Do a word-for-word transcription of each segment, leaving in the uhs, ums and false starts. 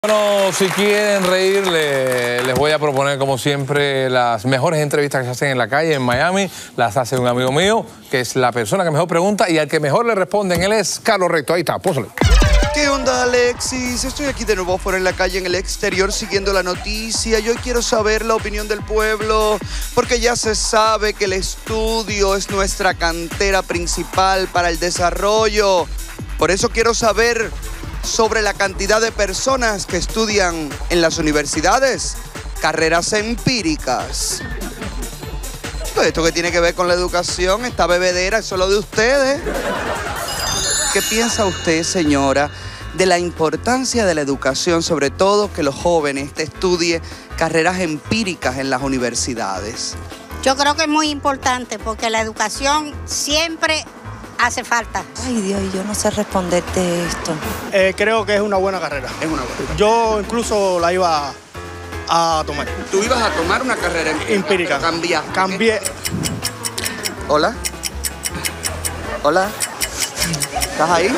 Bueno, si quieren reír, le- les voy a proponer, como siempre, las mejores entrevistas que se hacen en la calle en Miami. Las hace un amigo mío, que es la persona que mejor pregunta y al que mejor le responden. Él es Carlos Recto. Ahí está, pósale. ¿Qué onda, Alexis? Estoy aquí de nuevo fuera en la calle, en el exterior, siguiendo la noticia. Yo quiero saber la opinión del pueblo, porque ya se sabe que el estudio es nuestra cantera principal para el desarrollo. Por eso quiero saber sobre la cantidad de personas que estudian en las universidades carreras empíricas. Todo esto que tiene que ver con la educación, esta bebedera, es solo de ustedes. ¿Qué piensa usted, señora, de la importancia de la educación, sobre todo que los jóvenes estudien carreras empíricas en las universidades? Yo creo que es muy importante porque la educación siempre hace falta. Ay, Dios, yo no sé responderte esto. Eh, creo que es una buena carrera. Es una buena. Yo incluso la iba a tomar. Tú ibas a tomar una carrera empírica. Empírica. pero cambiaste. Cambié. Hola. Hola. ¿Estás ahí?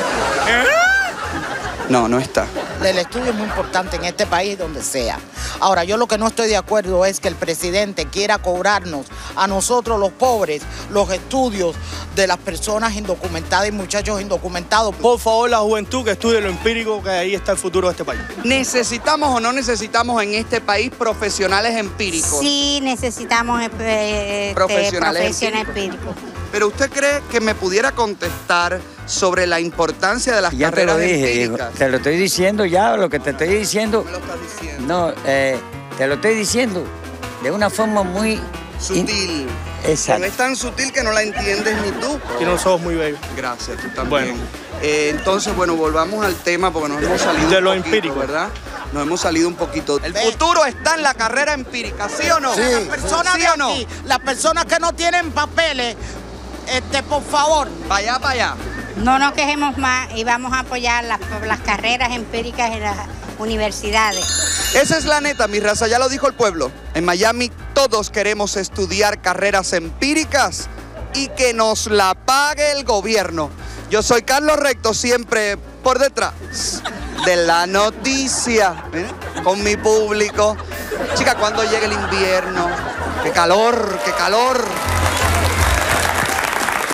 No, no está. El estudio es muy importante en este país, donde sea. Ahora, yo lo que no estoy de acuerdo es que el presidente quiera cobrarnos a nosotros los pobres los estudios de las personas indocumentadas y muchachos indocumentados. Por favor, la juventud que estudie lo empírico, que ahí está el futuro de este país. ¿Necesitamos o no necesitamos en este país profesionales empíricos? Sí, necesitamos eh, este, Profesionales profesiones empíricos. empíricas. Pero usted cree que me pudiera contestar sobre la importancia de las Ya te carreras lo dije, hijo. empíricas. Te lo estoy diciendo ya, lo que te estoy diciendo. Me lo estás diciendo. No, eh, te lo estoy diciendo de una forma muy... Sutil. in- Pero Exacto. es tan sutil que no la entiendes ni tú. Tiene los ojos muy bellos. Gracias, tú también. Bueno. Eh, entonces, bueno, volvamos al tema porque nos hemos salido De un lo poquito, empírico. ¿verdad? Nos hemos salido un poquito. El futuro está en la carrera empírica, ¿sí o no? Las personas ¿Sí de o no? aquí, las personas que no tienen papeles, este, por favor, Para allá, para allá. No nos quejemos más y vamos a apoyar las, las carreras empíricas en las universidades. Esa es la neta, mi raza, ya lo dijo el pueblo. En Miami todos queremos estudiar carreras empíricas y que nos la pague el gobierno. Yo soy Carlos Recto, siempre por detrás de la noticia, ¿eh? Con mi público. Chica, ¿cuándo llega el invierno? ¡Qué calor, qué calor!